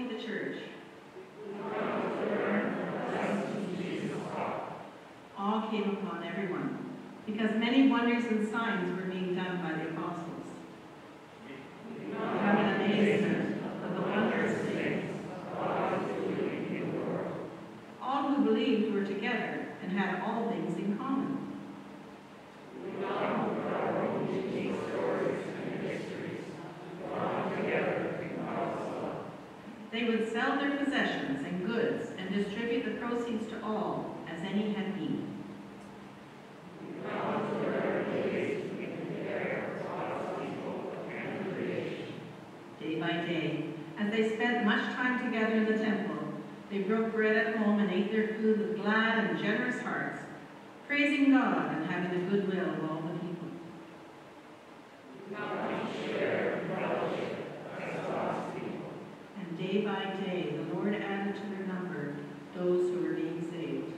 be the church. Awe came upon everyone, because many wonders and signs were being done by the apostles. We have an amazement of the wondrous things God is doing in the world. All who believed were together and had all things in common. We know our own unique stories and histories, brought together in God's love. They would sell their possessions and goods and distribute the proceeds to all as any had need. Day by day, as they spent much time together in the temple, they broke bread at home and ate their food with glad and generous hearts, praising God and having the goodwill of all the people. And day by day, the Lord added to their number those who were being saved.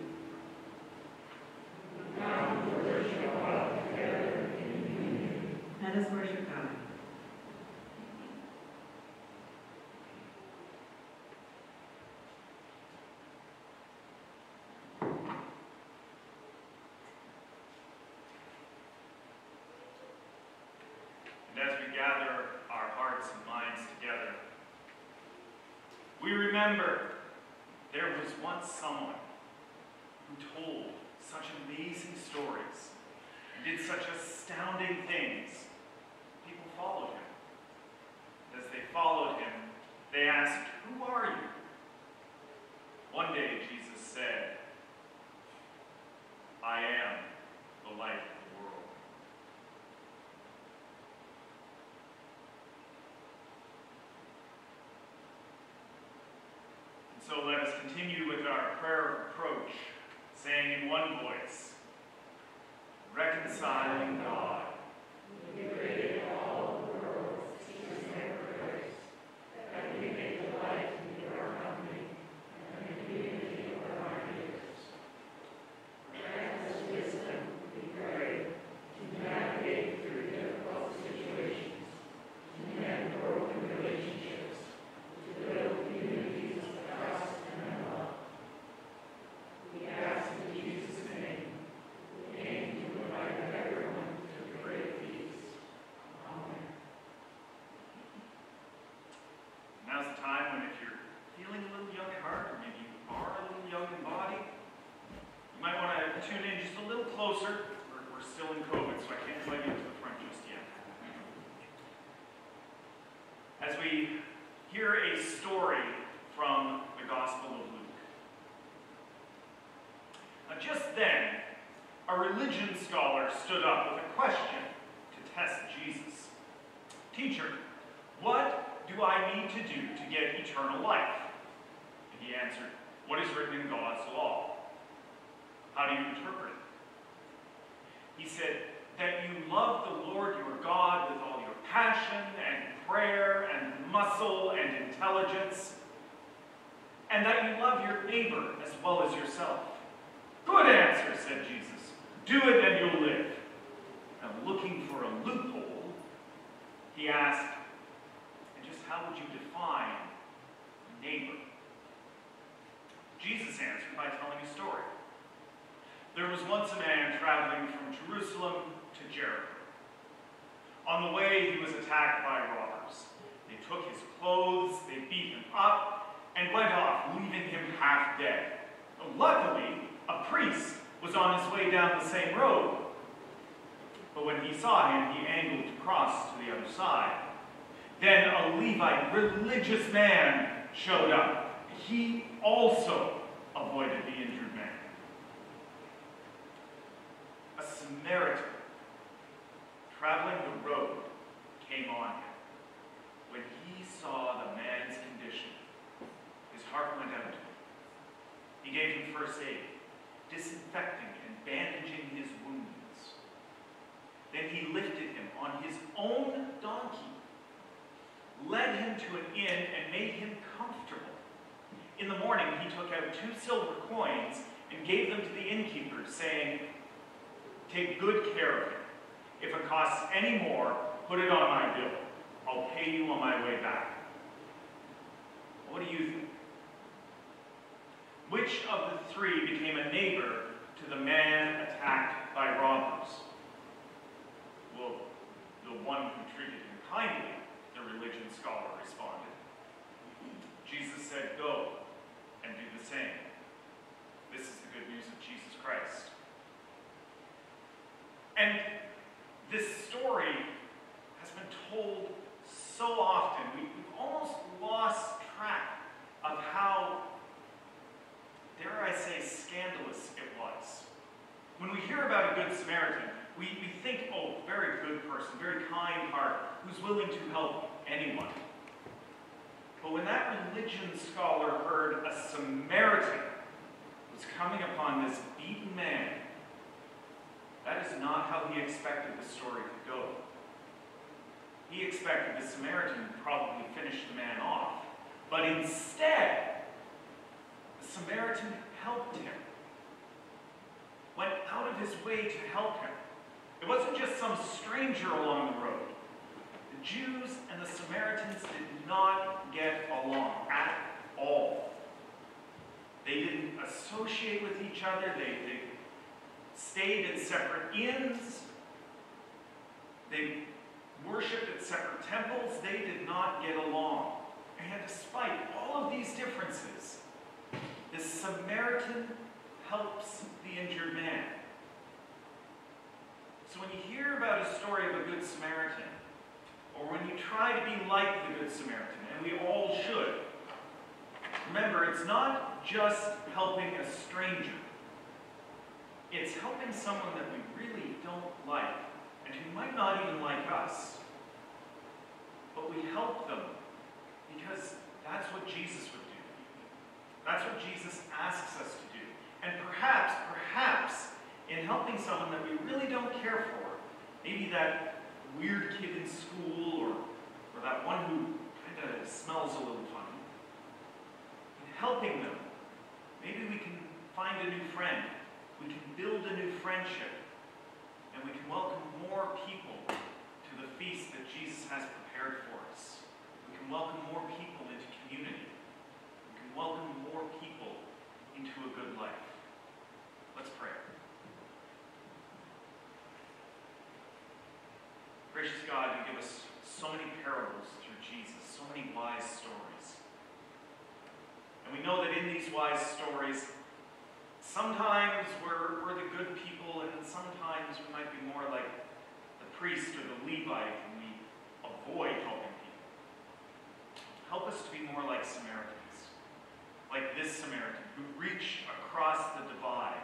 Let us worship God. And as we gather our hearts and minds together, we remember there was once someone who told such amazing stories and did such astounding things. People followed him. As they followed him, they asked, "Who are you?" One day Jesus said, "I am the light of the world." And so let us continue with our prayer of approach, saying in one voice, "Reconciling God, you created all the worlds to your grace, that we may delight in your company and the community of our neighbors. Grant us wisdom, we pray, to navigate through difficult situations, to mend broken relationships, to build communities of trust and love. We ask in Jesus' name, we aim to invite everyone to great peace. Amen." Now's the time when, if you're feeling a little young at heart, or maybe you are a little young in body, you might want to tune in just a little closer. We're still in COVID, so I can't invite you to the front just yet. As we hear a story from the Gospel of Luke. Now, just then, a religion scholar stood up with a question to test Jesus. "Teacher, what do I need to do to get eternal life?" And he answered, "What is written in God's law? How do you interpret it?" He said, "That you love the Lord your God with all your passion and prayer and muscle and intelligence, and that you love your neighbor as well as yourself." "Good answer," said Jesus. "Do it and you'll live." Now, looking for a loophole, he asked, "And just how would you define neighbor?" Jesus answered by telling a story. There was once a man traveling from Jerusalem to Jericho. On the way, he was attacked by robbers. They took his clothes, they beat him up, and went off, leaving him half dead. Luckily, a priest was on his way down the same road. But when he saw him, he angled to cross to the other side. Then a Levite, religious man, showed up. He also avoided the injured man. A Samaritan, traveling the road, came on him. When he saw the man's condition, his heart went out to him. He gave him first aid, disinfecting and bandaging his wounds. Then he lifted him on his own donkey, led him to an inn, and made him comfortable. In the morning, he took out 2 silver coins and gave them to the innkeeper, saying, "Take good care of him. If it costs any more, put it on my bill. I'll pay you on my way back." What do you think? Which of the three became a neighbor to the man attacked by robbers? Well, the one who treated him kindly, the religion scholar responded. Jesus said, "Go and do the same." This is the good news of Jesus Christ. And this story has been told so often, we've almost lost track of how, dare I say, scandalous it was. When we hear about a Good Samaritan, we think, oh, very good person, very kind heart, who's willing to help anyone. But when that religion scholar heard a Samaritan was coming upon this beaten man, that is not how he expected the story to go. He expected the Samaritan would probably finish the man off. But instead, the Samaritan helped him. Went out of his way to help him. It wasn't just some stranger along the road. The Jews and the Samaritans did not get along at all. They didn't associate with each other. They stayed in separate inns. They worshipped at separate temples. They did not get along. And despite all of these differences, the Samaritan helps the injured man. So when you hear about a story of a Good Samaritan, or when you try to be like the Good Samaritan, and we all should, remember, it's not just helping a stranger. It's helping someone that we really don't like, and who might not even like us. But we help them because that's what Jesus would do. That's what Jesus asks us to do. And perhaps, in helping someone that we really don't care for, maybe that weird kid in school, or that one who kind of smells a little funny, in helping them, maybe we can find a new friend. We can build a new friendship, and we can welcome more people to the feast that Jesus has prepared for us. We can welcome more people into community. We can welcome more people into a good life. Let's pray. Gracious God, you give us so many parables through Jesus, so many wise stories. And we know that in these wise stories, sometimes we're the good people, and sometimes we might be more like the priest or the Levite, and we avoid helping people. Help us to be more like Samaritans, like this Samaritan who reached across the divide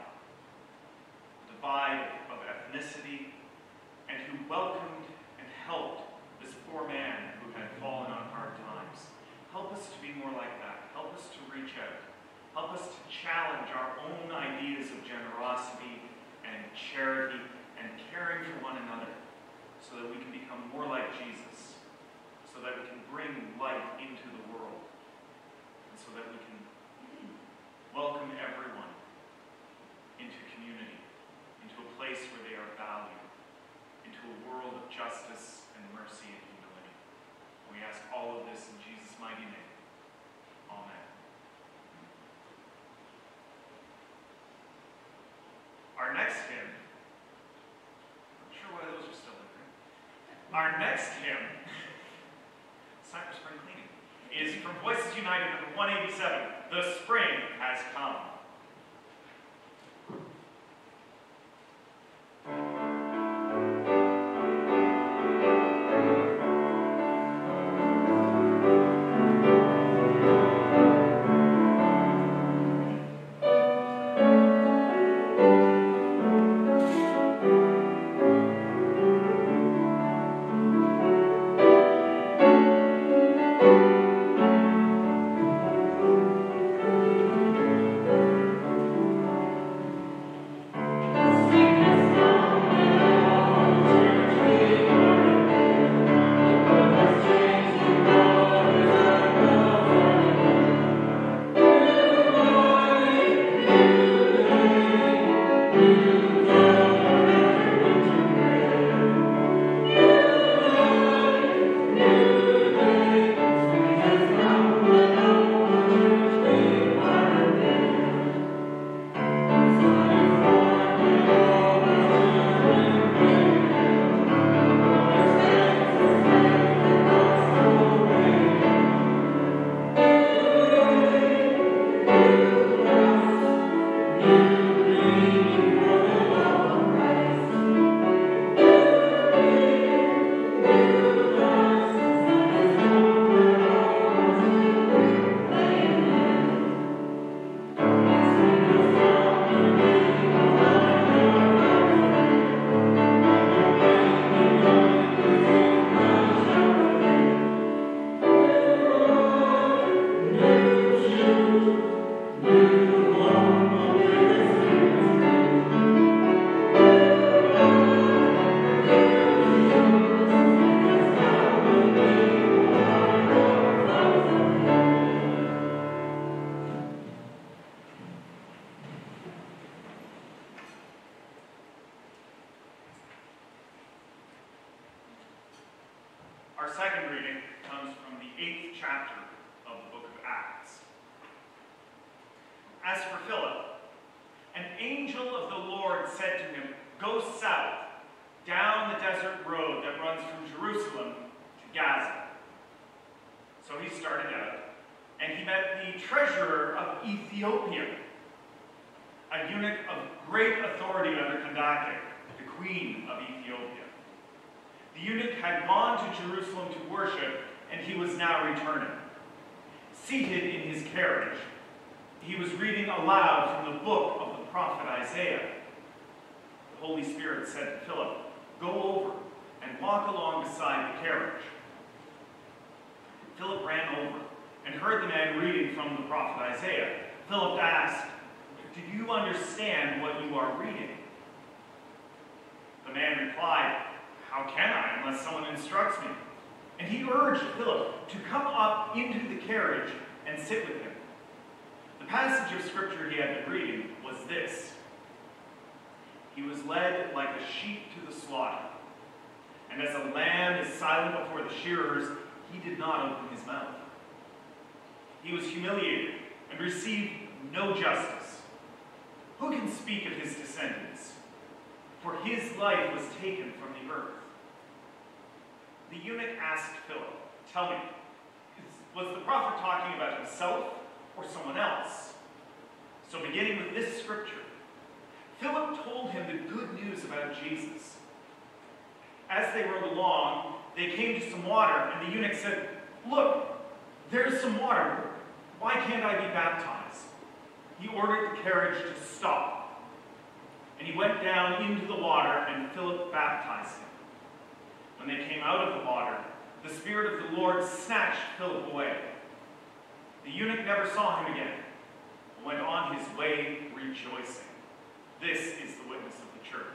of ethnicity, and who welcomed and helped this poor man who had fallen on hard times. Help us to be more like that. Help us to reach out. Help us to challenge our own ideas of generosity and charity and caring for one another so that we can become more like Jesus, so that we can bring light into the world, and so that we can welcome everyone into community, into a place where they are valued, into a world of justice and mercy and humility. We ask all of this in Jesus' mighty name. Amen. Our next hymn, I'm not sure why those are still in there. Our next hymn, Cypress Spring Cleaning, is from Voices United, number 187, The Spring Has Come. Our second reading comes from the 8th chapter of the book of Acts. As for Philip, an angel of the Lord said to him, "Go south, down the desert road that runs from Jerusalem to Gaza." So he started out, and he met the treasurer of Ethiopian, a eunuch of great authority under Candace, the queen of Ethiopia. The eunuch had gone to Jerusalem to worship, and he was now returning. Seated in his carriage, he was reading aloud from the book of the prophet Isaiah. The Holy Spirit said to Philip, "Go over and walk along beside the carriage." Philip ran over and heard the man reading from the prophet Isaiah. Philip asked, "Do you understand what you are reading?" The man replied, "How can I unless someone instructs me?" And he urged Philip to come up into the carriage and sit with him. The passage of scripture he had been reading was this: "He was led like a sheep to the slaughter, and as a lamb is silent before the shearers, he did not open his mouth. He was humiliated and received no justice. Who can speak of his descendants? For his life was taken from the earth." The eunuch asked Philip, "Tell me, was the prophet talking about himself or someone else?" So beginning with this scripture, Philip told him the good news about Jesus. As they rode along, they came to some water, and the eunuch said, "Look, there's some water. Why can't I be baptized?" He ordered the carriage to stop, and he went down into the water, and Philip baptized him. When they came out of the water, the Spirit of the Lord snatched Philip away. The eunuch never saw him again, but went on his way rejoicing. This is the witness of the church.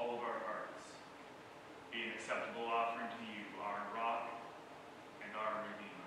all of our hearts be an acceptable offering to you, our rock and our Redeemer.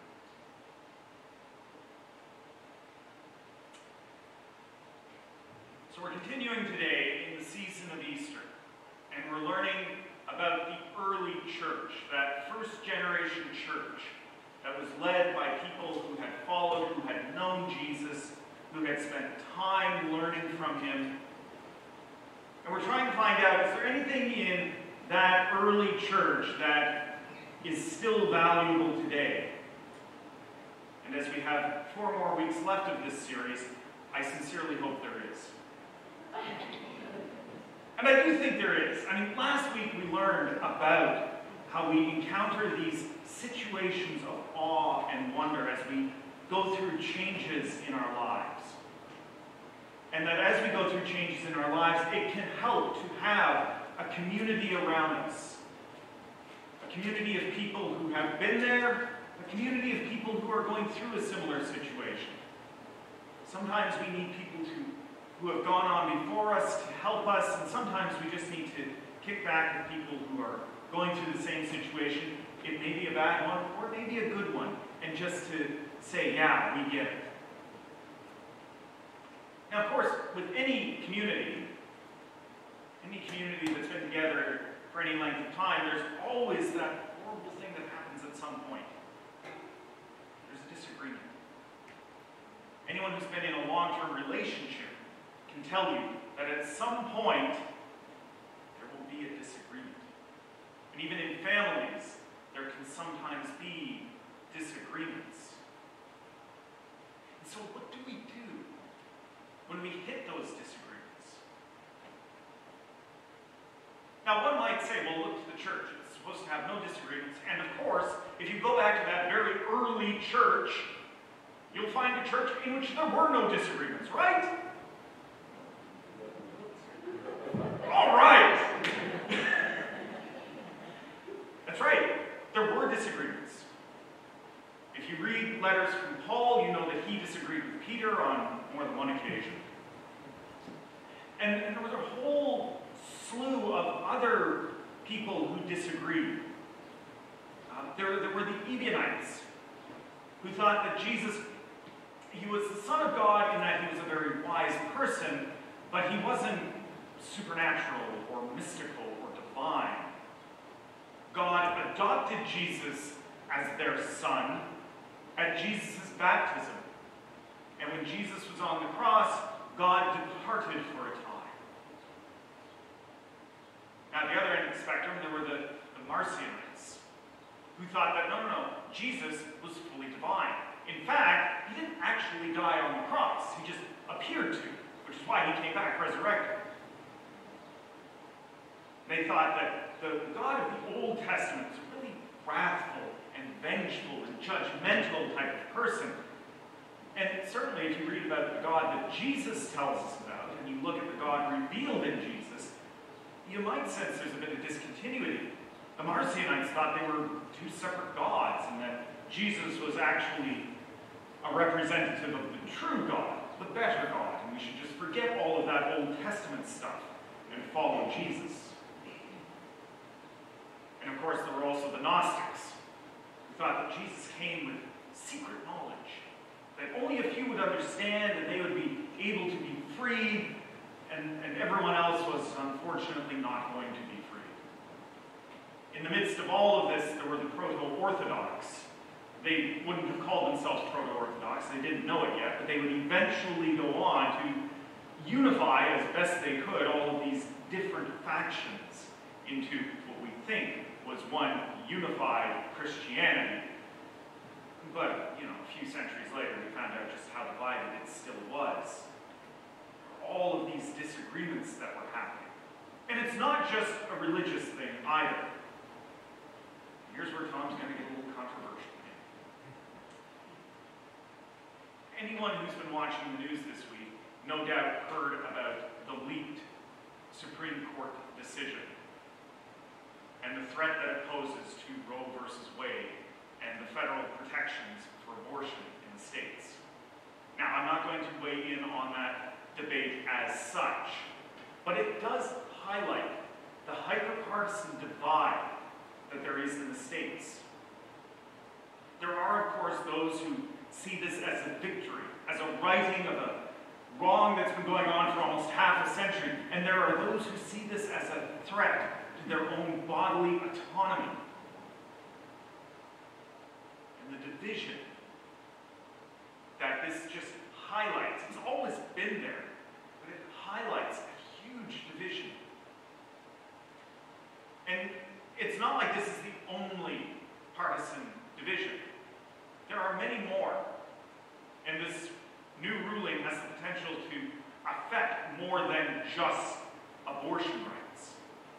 So we're continuing today in the season of Easter, and we're learning about the early church, that first generation church that was led by people who had followed, who had known Jesus, who had spent time learning from him. And we're trying to find out, is there anything in that early church that is still valuable today? And as we have 4 more weeks left of this series, I sincerely hope there is. And I do think there is. I mean, last week we learned about how we encounter these situations of awe and wonder as we go through changes in our lives. And that as we go through changes in our lives, it can help to have a community around us. A community of people who have been there, a community of people who are going through a similar situation. Sometimes we need people who have gone on before us to help us, and sometimes we just need to kick back at people who are going through the same situation. It may be a bad one, or it may be a good one, and just to say, yeah, we get it. Now, of course, with any community that's been together for any length of time, there's always that horrible thing that happens at some point. There's a disagreement. Anyone who's been in a long-term relationship can tell you that at some point, there will be a disagreement. And even in families, there can sometimes be disagreements. And so what do we do when we hit those disagreements? Now, one might say, well, look to the church. It's supposed to have no disagreements. And of course, if you go back to that very early church, you'll find a church in which there were no disagreements, right? All right. That's right. There were disagreements. If you read letters from Paul, you know that he disagreed with Peter on more than one occasion. And there was a whole slew of other people who disagreed. There were the Ebionites, who thought that Jesus, he was the Son of God in that he was a very wise person, but he wasn't supernatural or mystical or divine. God adopted Jesus as their son at Jesus' baptism. And when Jesus was on the cross, God departed for a time. Now, at the other end of the spectrum, there were the Marcionites, who thought that, no, Jesus was fully divine. In fact, he didn't actually die on the cross. He just appeared to, which is why he came back resurrected. They thought that the God of the Old Testament was a really wrathful and vengeful and judgmental type of person. And certainly if you read about the God that Jesus tells us about, and you look at the God revealed in Jesus, you might sense there's a bit of discontinuity. The Marcionites thought they were 2 separate gods, and that Jesus was actually a representative of the true God, the better God, and we should just forget all of that Old Testament stuff and follow Jesus. And of course, there were also the Gnostics, who thought that Jesus came with secret knowledge, that only a few would understand, and they would be able to be free, and everyone else was unfortunately not going to be free. In the midst of all of this, there were the proto-Orthodox. They wouldn't have called themselves proto-Orthodox, they didn't know it yet, but they would eventually go on to unify as best they could all of these different factions into what we think was one unified Christianity. But, a few centuries later, we found out just how divided it still was. All of these disagreements that were happening. And it's not just a religious thing either. Here's where Tom's going to get a little controversial. Anyone who's been watching the news this week no doubt heard about the leaked Supreme Court decision and the threat that it poses to Roe versus Wade and the federal protections for abortion in the states. Now, I'm not going to weigh in on that debate as such, but it does highlight the hyper-partisan divide that there is in the States. There are, of course, those who see this as a victory, as a righting of a wrong that's been going on for almost half a century. And there are those who see this as a threat to their own bodily autonomy. And the division that this just highlights, it's always been there, but it highlights a huge division. And it's not like this is the only partisan division. There are many more. And this new ruling has the potential to affect more than just abortion rights.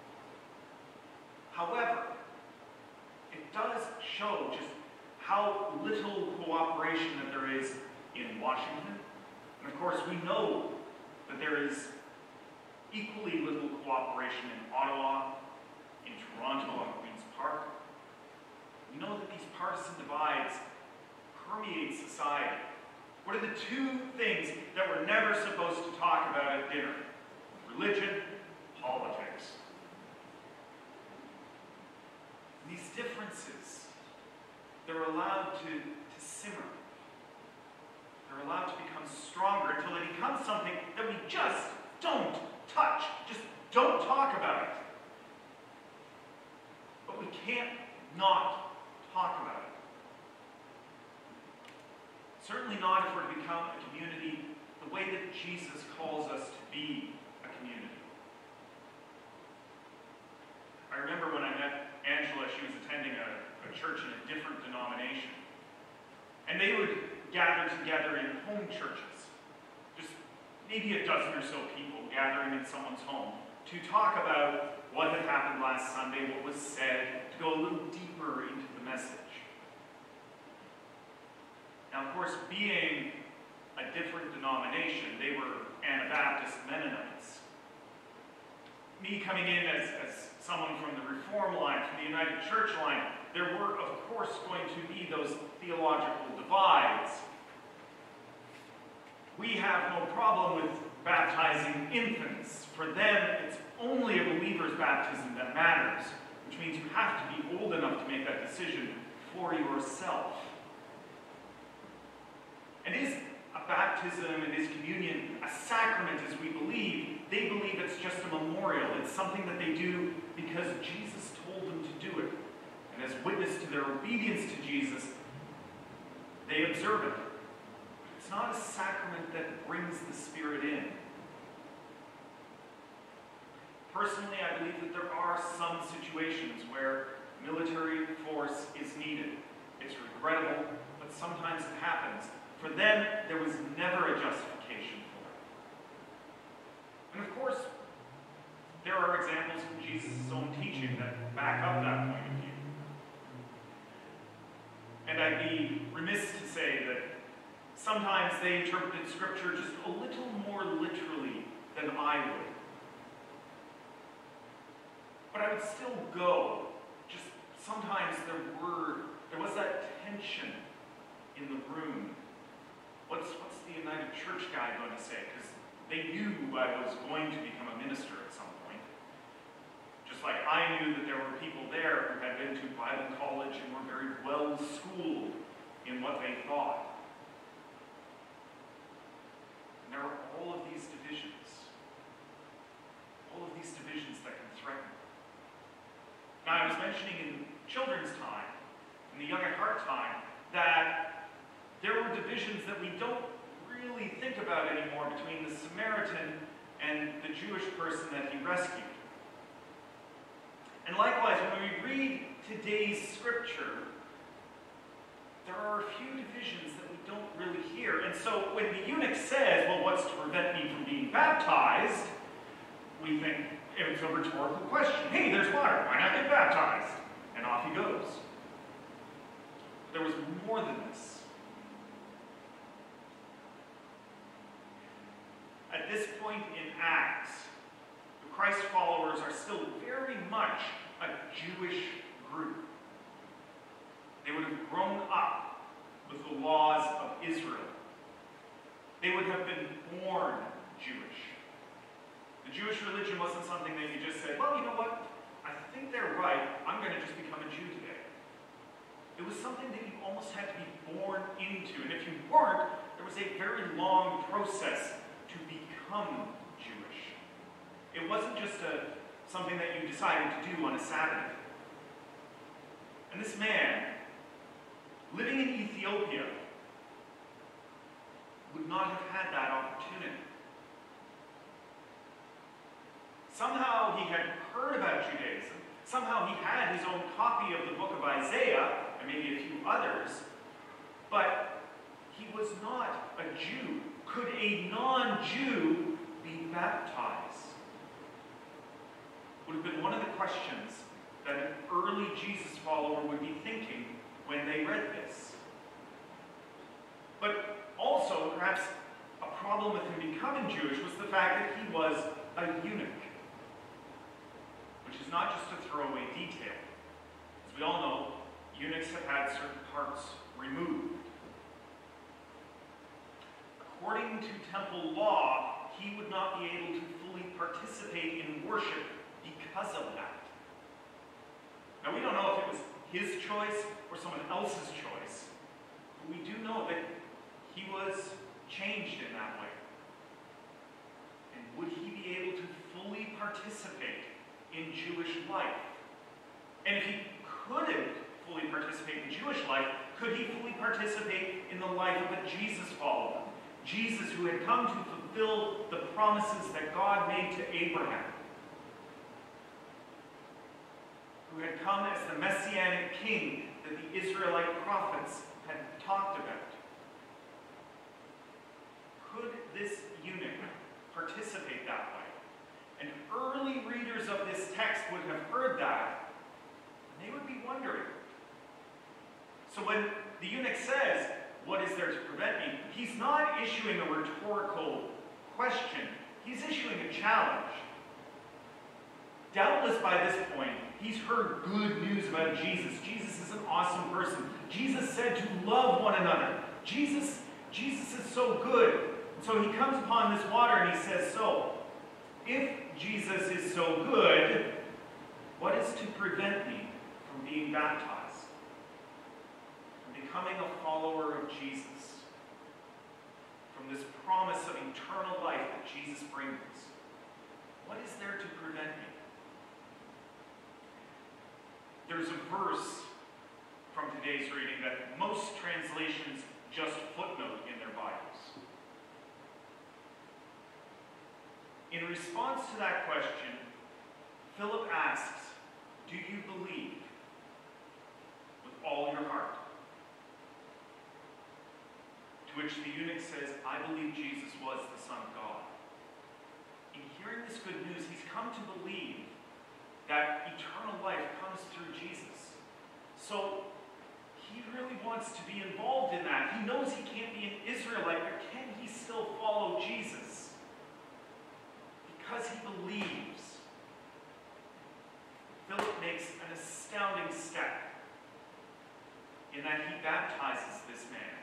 However, it does show just how little cooperation that there is in Washington. And of course, we know that there is equally little cooperation in Ottawa, in Toronto, on Queen's Park. We know that these partisan divides permeate society. What are the two things that we're never supposed to talk about at dinner? Religion, politics. These differences, they're allowed to simmer. They're allowed to become stronger until they become something that we just don't touch. Just don't talk about it. But we can't not talk about it. Certainly not if we're to become a community the way that Jesus calls us to be a community. I remember when I met Angela, she was attending a church in a different denomination. And they would gather together in home churches. Just maybe a dozen or so people gathering in someone's home to talk about what had happened last Sunday, what was said, to go a little deeper into the message. Now, of course, being a different denomination, they were Anabaptist Mennonites. Me coming in as someone from the Reform line, from the United Church line, there were, of course, going to be those theological divides. We have no problem with baptizing infants. For them, it's only a believer's baptism that matters, which means you have to be old enough to make that decision for yourself. And is a baptism and is communion a sacrament as we believe? They believe it's just a memorial. It's something that they do because Jesus told them to do it. And as witness to their obedience to Jesus, they observe it. It's not a sacrament that brings the Spirit in. Personally, I believe that there are some situations where military force is needed. It's regrettable, but sometimes it happens. For them, there was never a justification for it. And of course, there are examples from Jesus' own teaching that back up that point of view. And I'd be remiss to say that sometimes they interpreted Scripture just a little more literally than I would. But I would still go. Just sometimes there was that tension in the room. What's the United Church guy going to say? Because they knew I was going to become a minister at some point. Just like I knew that there were people there who had been to Bible college and were very well schooled in what they thought. And there are all of these divisions. All of these divisions that can threaten. Now, I was mentioning in children's time, in the young at heart time, that there were divisions that we don't really think about anymore between the Samaritan and the Jewish person that he rescued. And likewise, when we read today's Scripture, there are a few divisions that we don't really hear. And so when the eunuch says, well, what's to prevent me from being baptized? We think it's a rhetorical question. Hey, there's water. Why not get baptized? And off he goes. There was more than this. At this point in Acts, the Christ followers are still very much a Jewish group. They would have grown up with the laws of Israel. They would have been born Jewish. The Jewish religion wasn't something that you just said, well, you know what? I think they're right. I'm going to just become a Jew today. It was something that you almost had to be born into. And if you weren't, there was a very long process to become Jewish. It wasn't just something that you decided to do on a Saturday. And this man, living in Ethiopia, would not have had that opportunity. Somehow he had heard about Judaism. Somehow he had his own copy of the book of Isaiah, and maybe a few others, but he was not a Jew. Could a non-Jew be baptized? Would have been one of the questions that an early Jesus follower would be thinking when they read this. But also, perhaps a problem with him becoming Jewish was the fact that he was a eunuch, which is not just a throwaway detail. As we all know, eunuchs have had certain parts removed. According to temple law, he would not be able to fully participate in worship because of that. Now, we don't know if it was his choice or someone else's choice, but we do know that he was changed in that way. And would he be able to fully participate in Jewish life? And if he couldn't fully participate in Jewish life, could he fully participate in the life of a Jesus follower? Jesus, who had come to fulfill the promises that God made to Abraham, who had come as the Messianic king that the Israelite prophets had talked about. Could this eunuch participate that way? And early readers of this text would have heard that, and they would be wondering. So when the eunuch says, "What is there to prevent me?" he's not issuing a rhetorical question. He's issuing a challenge. Doubtless by this point, he's heard good news about Jesus. Jesus is an awesome person. Jesus said to love one another. Jesus is so good. And so he comes upon this water and he says, so, if Jesus is so good, what is to prevent me from being baptized? From becoming a follower of Jesus? From this promise of eternal life that Jesus brings? What is there to prevent me? There's a verse from today's reading that most translations just footnote in their Bibles. In response to that question, Philip asks, "Do you believe with all your heart?" To which the eunuch says, "I believe Jesus was the Son of God." In hearing this good news, he's come to believe that eternal life comes through Jesus. So he really wants to be involved in that. He knows he can't be an Israelite, but can he still follow Jesus? Because he believes, Philip makes an astounding step in that he baptizes this man,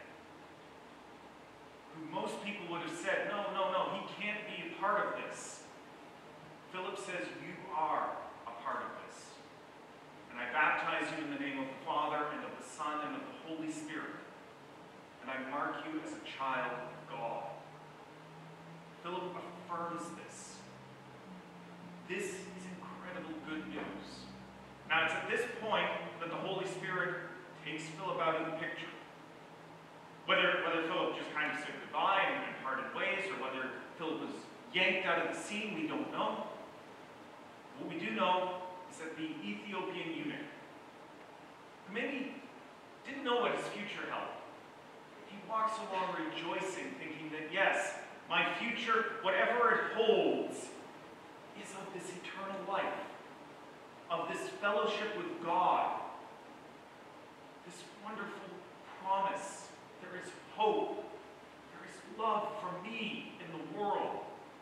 who most people would have said, no, he can't be a part of this. Philip says, you are a part of this. And I baptize you in the name of the Father, and of the Son, and of the Holy Spirit. And I mark you as a child of God. Philip affirms this. This is incredible good news. Now, it's at this point that the Holy Spirit takes Philip out of the picture. Whether Philip just kind of said goodbye and parted ways, or whether Philip was yanked out of the scene, we don't know. What we do know is that the Ethiopian eunuch, who maybe didn't know what his future held, he walks along rejoicing, thinking that yes, my future, whatever it holds, is of this eternal life, of this fellowship with God, this wonderful promise. There is hope. There is love for me in the world.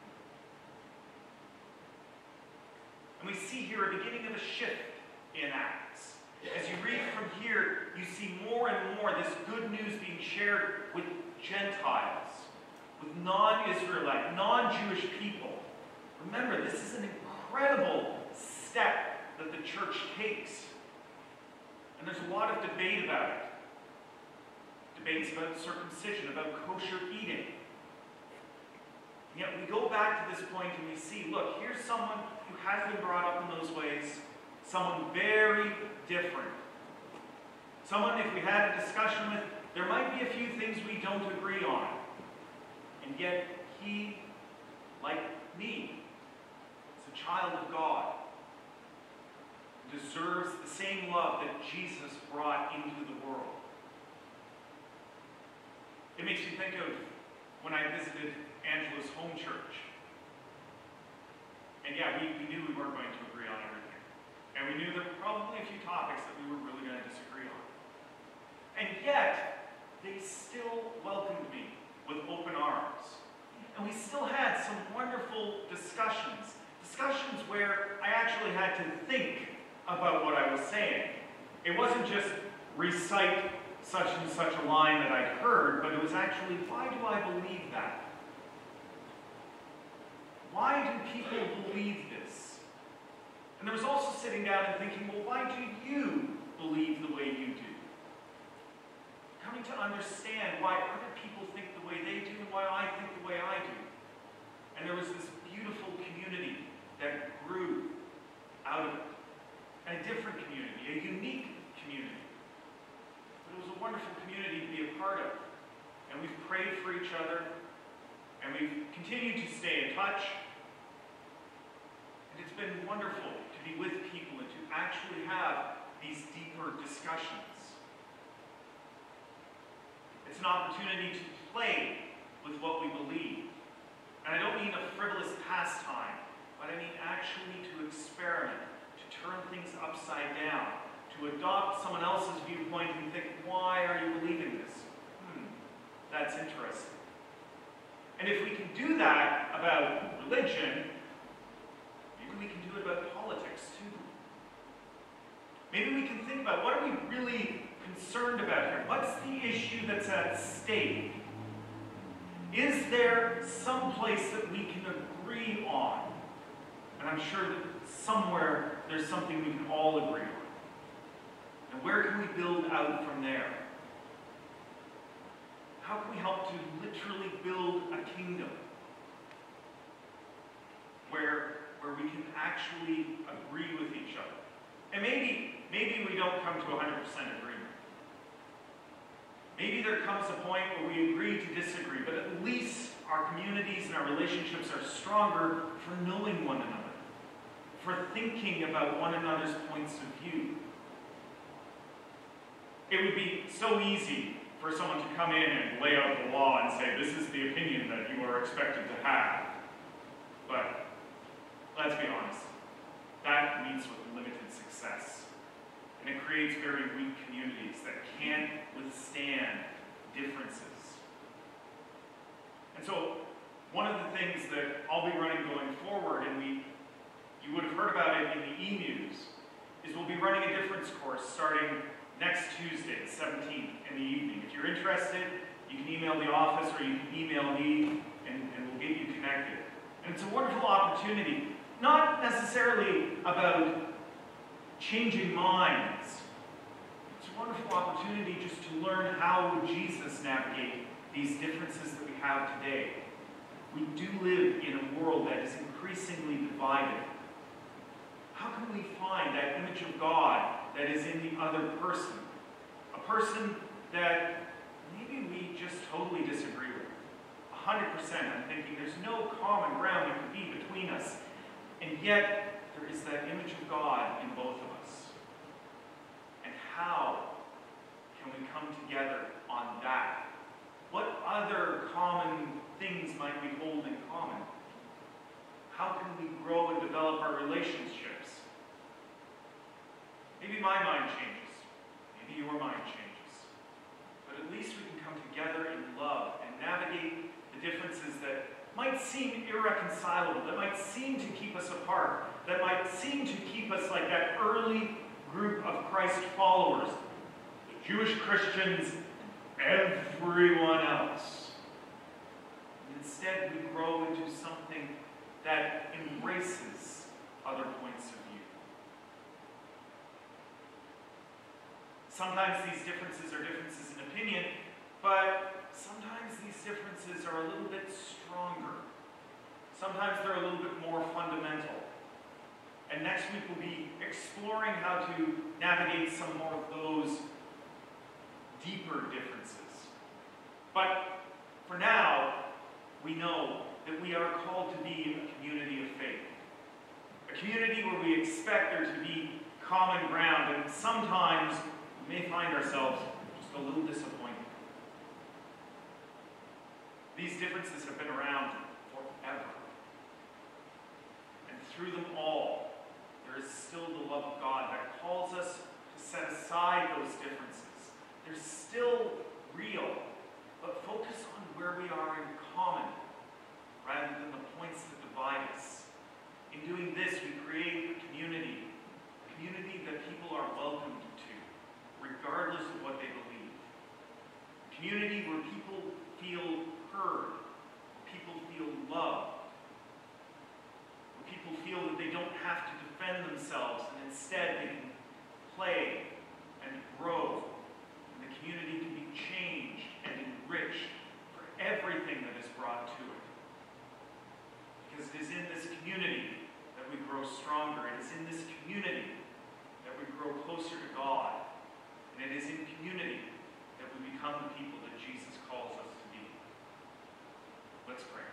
And we see here a beginning of a shift in Acts. As you read from here, you see more and more this good news being shared with Gentiles, with non-Israelite, non-Jewish people, Remember, this is an incredible step that the church takes. And there's a lot of debate about it. Debates about circumcision, about kosher eating. And yet we go back to this point and we see, look, here's someone who has been brought up in those ways, someone very different. Someone, if we had a discussion with, there might be a few things we don't agree on. And yet he, like me, is a child of God. Deserves the same love that Jesus brought into the world. It makes me think of when I visited Angela's home church. And yeah, we knew we weren't going to agree on everything. And we knew there were probably a few topics that we were really going to disagree on. And yet, they still welcomed me with open arms. And we still had some wonderful discussions. Discussions where I actually had to think about what I was saying. It wasn't just recite such and such a line that I'd heard, but it was actually, why do I believe that? Why do people believe this? And there was also sitting down and thinking, well, why do you believe the way you do? Coming to understand why other people think the way they do and why I think the way I do. And there was this beautiful community that grew out of it. And a different community, a unique community. But it was a wonderful community to be a part of. And we've prayed for each other, and we've continued to stay in touch. And it's been wonderful to be with people and to actually have these deeper discussions. It's an opportunity to play with what we believe. And I don't mean a frivolous pastime, but I mean actually to experiment, to turn things upside down, to adopt someone else's viewpoint and think, why are you believing this? That's interesting. And if we can do that about religion, maybe we can do it about politics too. Maybe we can think about, what are we really concerned about here? What's the issue that's at stake? Is there some place that we can agree on? And I'm sure that somewhere there's something we can all agree on. And where can we build out from there? How can we help to literally build a kingdom where we can actually agree with each other? And maybe we don't come to 100% agreement. Maybe there comes a point where we agree to disagree, but at least our communities and our relationships are stronger for knowing one another, for thinking about one another's points of view. It would be so easy for someone to come in and lay out the law and say, this is the opinion that you are expected to have. But let's be honest, that meets with limited success. And it creates very weak communities that can't withstand differences. And so, one of the things that I'll be running going forward, and you would have heard about it in the e-news, is we'll be running a difference course starting next Tuesday, the 17th, in the evening. If you're interested, you can email the office or you can email me, and we'll get you connected. And it's a wonderful opportunity, not necessarily about changing minds. It's a wonderful opportunity just to learn how would Jesus navigate these differences that we have today. We do live in a world that is increasingly divided. How can we find that image of God that is in the other person? A person that maybe we just totally disagree with. 100%, I'm thinking there's no common ground that could be between us. And yet, there is that image of God in both of us. And how can we come together on that? What other common things might we hold in common? How can we grow and develop our relationships? Maybe my mind changes. Maybe your mind changes. But at least we can come together in love and navigate the differences that might seem irreconcilable, that might seem to keep us apart, that might seem to keep us like that early group of Christ followers, the Jewish Christians, everyone else. And instead, we grow into something that sometimes these differences are differences in opinion, but sometimes these differences are a little bit stronger. Sometimes they're a little bit more fundamental. And next week we'll be exploring how to navigate some more of those deeper differences. But for now, we know that we are called to be a community of faith. A community where we expect there to be common ground, and sometimes we may find ourselves just a little disappointed. These differences have been around forever. And through them all, there is still the love of God that calls us to set aside those differences. They're still real, but focus on where we are in common rather than the points that divide us. In doing this, we create a community that people are welcomed to, regardless of what they believe. A community where people feel heard, where people feel loved, where people feel that they don't have to defend themselves, and instead they can play and grow, and the community can be changed and enriched for everything that is brought to it. Because it is in this community that we grow stronger. It is in this community that we grow closer to God. And it is in community that we become the people that Jesus calls us to be. Let's pray.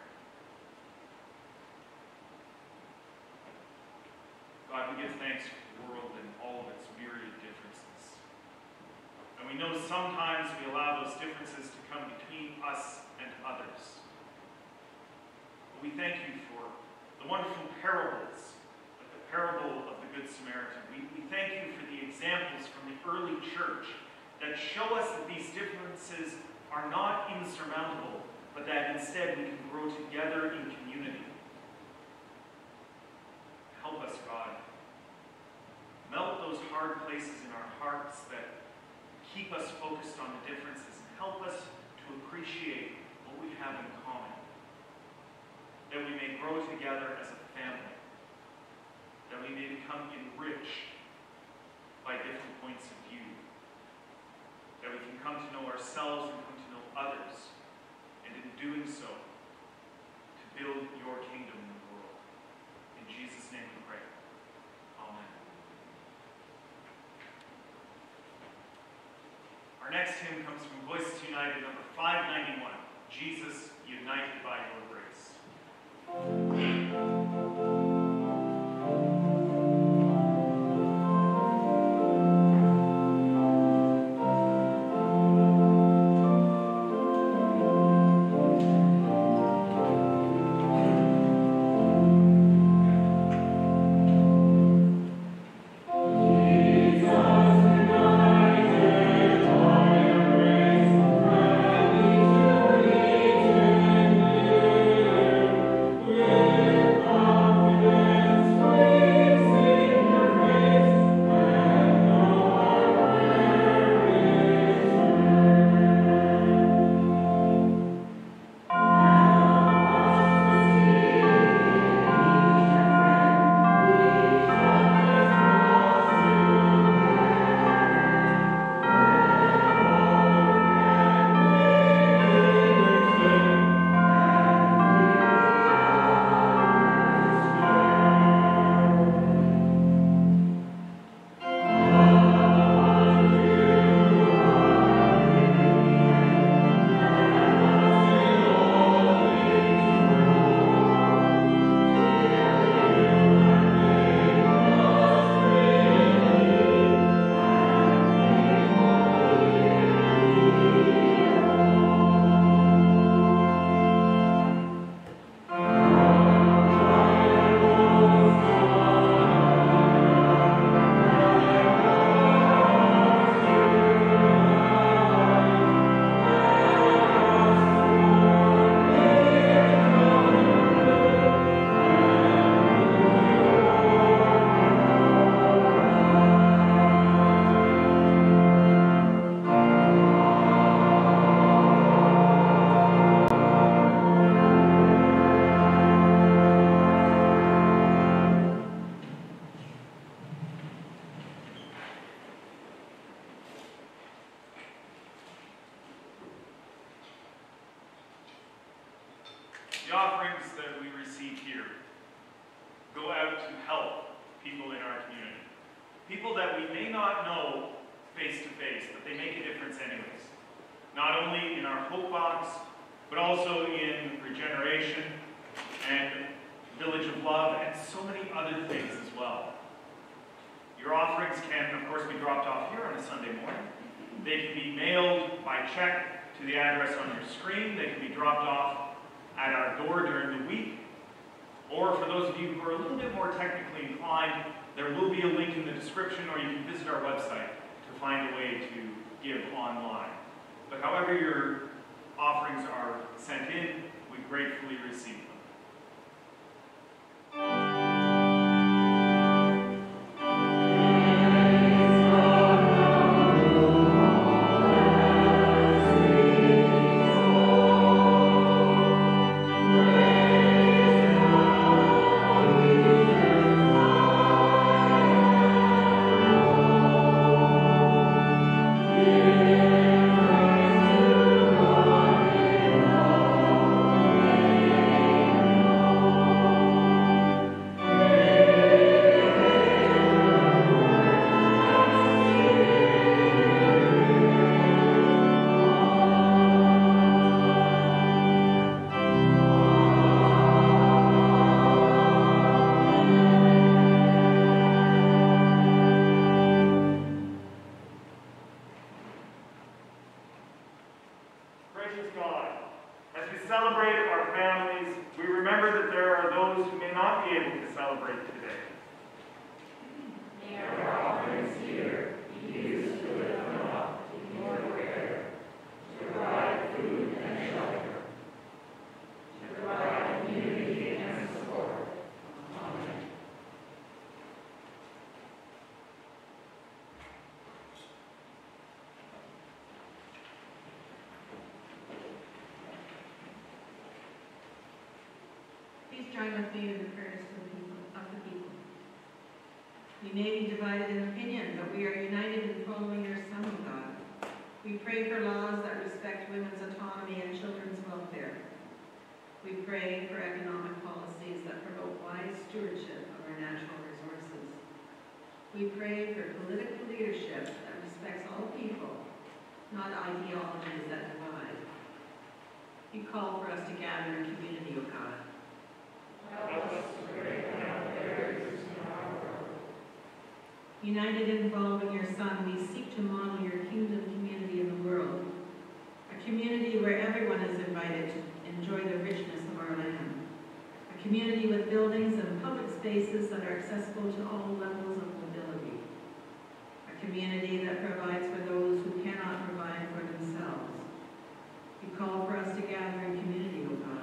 God, we give thanks for the world and all of its myriad differences. And we know sometimes we allow those differences to come between us and others. But we thank you for the wonderful parables, like the parable of the Good Samaritan. We thank you for the examples from the early church that show us that these differences are not insurmountable, but that instead we can grow together in community. Help us, God. Melt those hard places in our hearts that keep us focused on the differences, and help us to appreciate what we have in common. That we may grow together as a family. That we may become enriched by different points of view. That we can come to know ourselves and come to know others. And in doing so, to build your kingdom in the world. In Jesus' name we pray. Amen. Our next hymn comes from Voices United, number 591. Jesus, united by your grace. United The offerings that we receive here go out to help people in our community. People that we may not know face to face, but they make a difference anyways. Not only in our Hope Box, but also in Regeneration and Village of Love and so many other things as well. Your offerings can, of course, be dropped off here on a Sunday morning. They can be mailed by check to the address on your screen. They can be dropped off at our door during the week. Or for those of you who are a little bit more technically inclined, there will be a link in the description, or you can visit our website to find a way to give online. But however your offerings are sent in, we gratefully receive them. Please join with me in the prayers of the people. We may be divided in opinion, but we are united in following your Son, O God. We pray for laws that respect women's autonomy and children's welfare. We pray for economic policies that promote wise stewardship of our natural resources. We pray for political leadership that respects all people, not ideologies that divide. You call for us to gather in community, O God. Help us to break down barriers in our world. United in following your Son, we seek to model your kingdom community in the world, a community where everyone is invited to enjoy the richness of our land, a community with buildings and public spaces that are accessible to all levels of mobility, a community that provides for those who cannot provide for themselves. You call for us to gather in community, O God.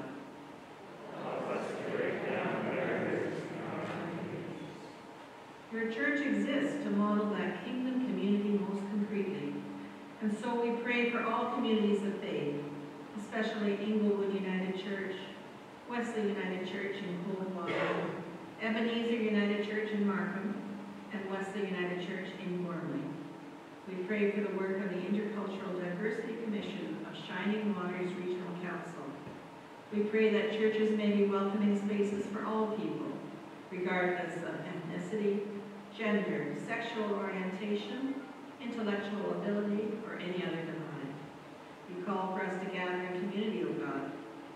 Help us to break down barriers in our communities. Your church exists to model that kingdom community most concretely, and so we pray for all communities of faith, especially Inglewood United Church, Wesley United Church in Coldwater, Ebenezer United Church in Markham, and Wesley United Church in Gormley. We pray for the work of the Intercultural Diversity Commission of Shining Waters Regional Council. We pray that churches may be welcoming spaces for all people, regardless of ethnicity, gender, sexual orientation, intellectual ability, or any other divide. You call for us to gather in community, O God.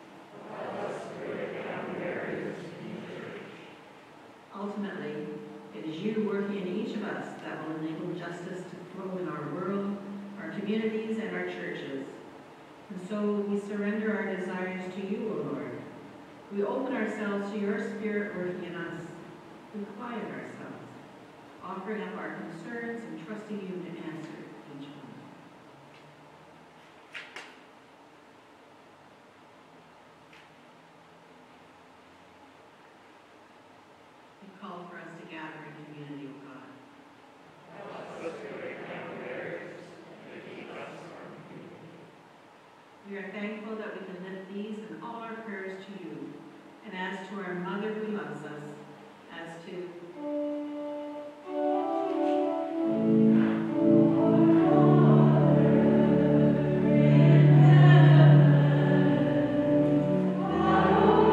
Help us to break down barriers in the church. Ultimately, it is you working in each of us that will enable justice to flow in our world, our communities, and our churches. And so we surrender our desires to you, O Lord. We open ourselves to your Spirit working in us. We quiet ourselves, offering up our concerns and trusting you to answer each one. You call for us to gather in community, O God. Help us to break down barriers and keep us from you. We are thankful that we can lift these and all our prayers to you, and as to our Mother who loves us, as to Lord.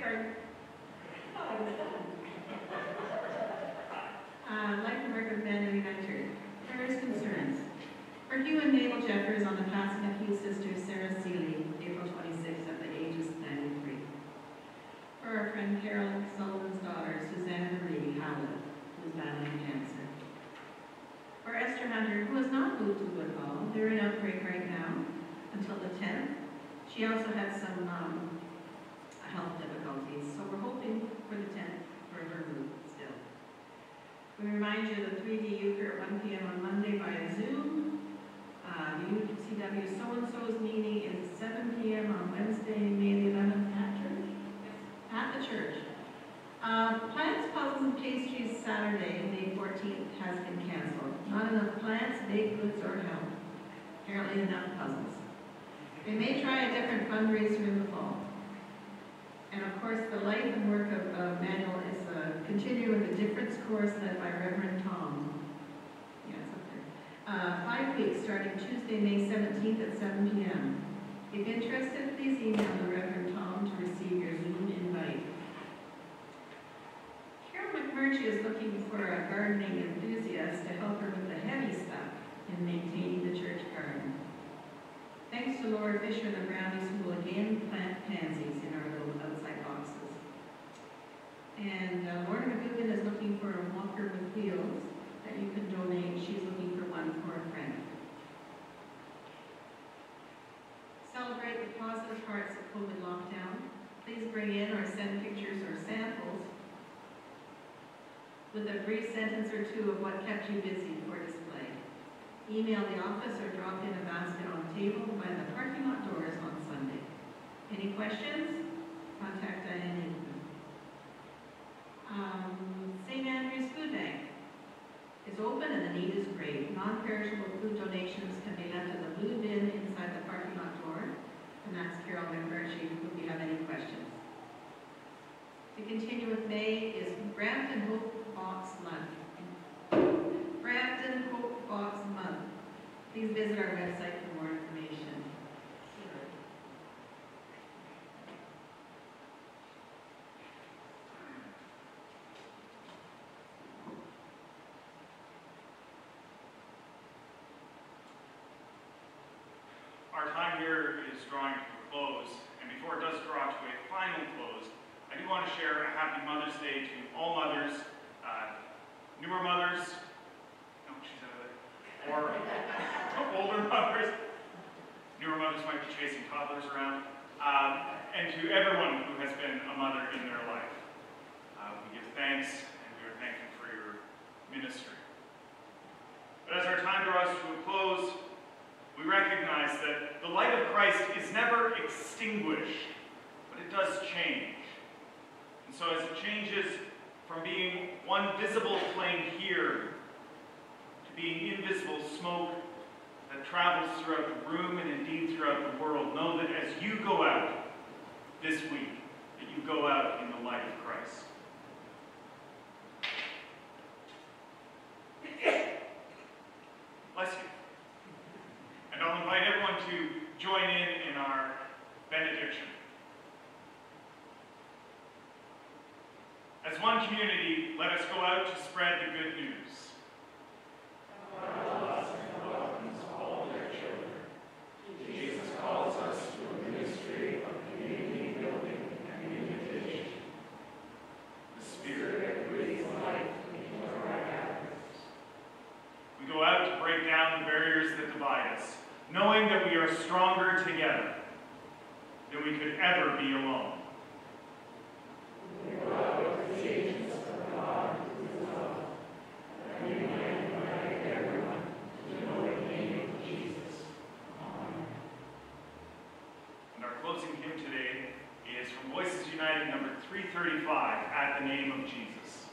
card. Life and work of Manuel United. Prayers concerns. For Hugh and Mabel Jeffers on the passing of Hugh's sister Sarah Seeley, April 26th at the age of 93. For our friend Carol Sullivan's daughter, Susanna Marie Howlett, who is battling cancer. For Esther Hunter, who has not moved to Woodhall, they're in outbreak right now until the 10th. She also had some health difficulties, so we're hoping for the 10th for her move still. We remind you the 3D Euchre at 1 p.m. on Monday via Zoom. The UCW so-and-so's meeting is 7 p.m. on Wednesday, May the 11th at church? At the church. Plants, puzzles, and pastries Saturday, May 14th, has been canceled. Not enough plants, baked goods, or help. Apparently enough puzzles. They may try a different fundraiser in the fall. And of course, the life and work of Manuel is continuing with the difference course led by Reverend Tom. Yeah, it's up there. 5 weeks starting Tuesday, May 17th at 7 p.m. If interested, please email the Reverend Tom to receive your Zoom invite. Carol McMurtry is looking for a gardening enthusiast to help her with the heavy stuff in maintaining the church garden. Thanks to Laura Fisher and the Brownies, who will again plant pansies in our little outside boxes. And Lorna McGugan is looking for a walker with wheels that you can donate. She's looking for one for a friend. Celebrate the positive parts of COVID lockdown. Please bring in or send pictures or samples with a brief sentence or two of what kept you busy for display. Email the office or drop in a basket on table by the parking lot doors on Sunday. Any questions? Contact Diane Newton. St. Andrew's Food Bank is open and the need is great. Non-perishable food donations can be left in the blue bin inside the parking lot door, and that's Carol McMurtry if you have any questions. To continue with May is Brampton Hope Box Month. Brampton Hope Box Month. Please visit our website for more information. Our time here is drawing to a close, and before it does draw to a final close, I do want to share a happy Mother's Day to all mothers, newer mothers, no, she's out of there, or older mothers. Newer mothers might be chasing toddlers around, and to everyone who has been a mother in their life. We give thanks, and we are thankful for your ministry. But as our time draws to a close, we recognize that the light of Christ is never extinguished, but it does change. And so as it changes from being one visible flame here to being invisible smoke that travels throughout the room and indeed throughout the world, know that as you go out this week, that you go out in the light of Christ. Bless you. And I'll invite everyone to join in our benediction. As one community, let us go out to spread the good news. God loves and welcomes all their children. Jesus calls us to a ministry of community building and invitation. The Spirit breathes life into our gatherings. We go out to break down the barriers that divide us, knowing that we are stronger together than we could ever be alone. We go out with the agents of God who is love, and we invite everyone to know the name of Jesus. Amen. And our closing hymn today is from Voices United, number 335, At the Name of Jesus.